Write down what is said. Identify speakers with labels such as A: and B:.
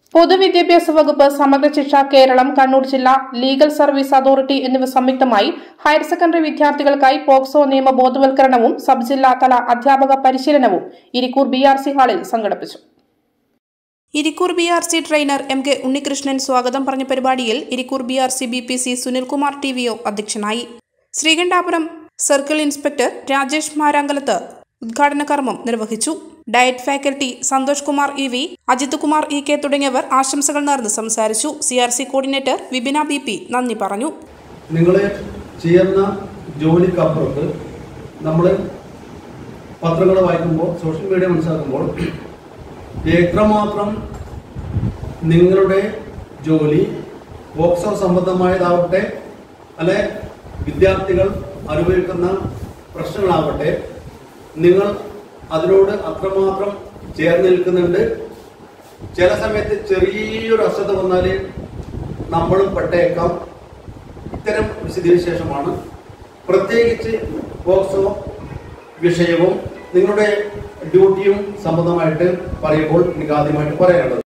A: പൊതുവിദ്യാഭ്യാസ വകുപ്പ്, സമഗ്ര ശിക്ഷ കേരളം, കണ്ണൂർ ജില്ലാ ലീഗൽ സർവീസ് അതോറിറ്റി എന്നിവ സംയുക്തമായി ഹയർ സെക്കൻഡറി വിദ്യാർത്ഥികൾക്കായി പോക്സോ നിയമ ബോധവൽക്കരണവും സബ് ജില്ലാ തല അധ്യാപക പരിശീലനവും ഇരിക്കൂർ BRC ഹാളിൽ സംഘടിപ്പിച്ചു. Irikkur BRC trainer MK Unnikrishnan സ്വാഗതം പറഞ്ഞ പരിപാടിയിൽ Irikkur BRC BPC Sunilkumar TVO അധ്യക്ഷനായി. ശ്രീകണ്ഠാപുരം സർക്കിൾ ഇൻസ്പെക്ടർ രാജേഷ് മാരാങ്കലത്ത് ഉദ്ഘാടന കർമ്മം നിർവഹിച്ചു. DIET faculty Santhosh Kumar EV, Ajith Kumar EK തുടങ്ങിയവർ ആശംസകൾ നേർന്ന് സംസാരിച്ചു. CRC കോർഡിനേറ്റർ വിപിന BP നന്ദി പറഞ്ഞു.
B: നിങ്ങൾ ചെയ്യുന്ന ജോലിക്കപ്പുറത്ത് നമ്മൾ പത്രങ്ങൾ വായിക്കുമ്പോൾ, സോഷ്യൽ മീഡിയ മനസ്സിലാക്കുമ്പോൾ എത്രമാത്രം നിങ്ങളുടെ ജോലി പോക്സോ സംബന്ധമായതാവട്ടെ, അല്ലെ വിദ്യാർത്ഥികൾ അനുഭവിക്കുന്ന പ്രശ്നങ്ങളാവട്ടെ, നിങ്ങൾ അതിനോട് അത്രമാത്രം ചേർന്ന് നിൽക്കുന്നുണ്ട്. ചില സമയത്ത് ചെറിയൊരു അശ്രദ്ധ വന്നാൽ നമ്മളും പെട്ടേക്കാം. ഇത്തരം ഒരു സ്ഥിതിവിശേഷമാണ്. പ്രത്യേകിച്ച് പോക്സോ വിഷയവും നിങ്ങളുടെ ഡ്യൂട്ടിയും സംബന്ധമായിട്ട് പറയുമ്പോൾ എനിക്ക് ആദ്യമായിട്ട് പറയാനുള്ളത്,